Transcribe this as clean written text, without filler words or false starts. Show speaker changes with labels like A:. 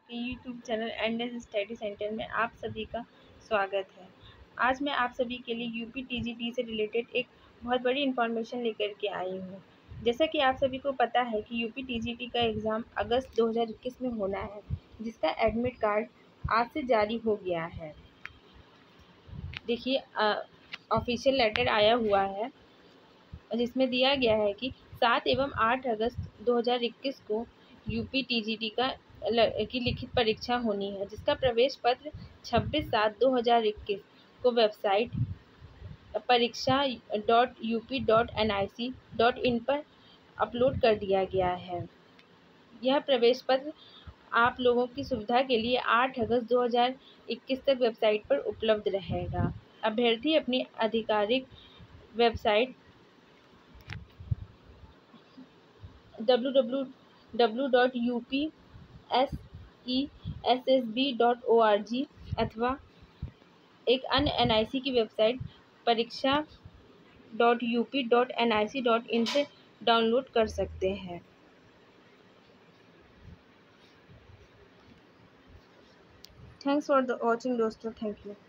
A: के YouTube channel NS study centre में आप सभी का स्वागत है। आज मैं आप सभी के लिए यूपी टीजीटी से रिलेटेड एक बहुत बड़ी इन्फॉर्मेशन लेकर के आई हूँ। जैसा कि आप सभी को पता है कि यूपी टीजीटी का एग्ज़ाम अगस्त 2021 में होना है, जिसका एडमिट कार्ड आज से जारी हो गया है। देखिए, ऑफिशियल लेटर आया हुआ है जिसमें दिया गया है कि 7 एवं 8 अगस्त 2021 को यूपी टीजीटी की लिखित परीक्षा होनी है, जिसका प्रवेश पत्र 26/7/2021 को वेबसाइट परीक्षा.up.nic.in पर अपलोड कर दिया गया है। यह प्रवेश पत्र आप लोगों की सुविधा के लिए 8 अगस्त 2021 तक वेबसाइट पर उपलब्ध रहेगा। अभ्यर्थी अपनी आधिकारिक वेबसाइट www.upsessb.org अथवा एक अन्य एनआईसी की वेबसाइट परीक्षा.up.nic.in से डाउनलोड कर सकते हैं। थैंक्स फॉर द वॉचिंग दोस्तों, थैंक यू।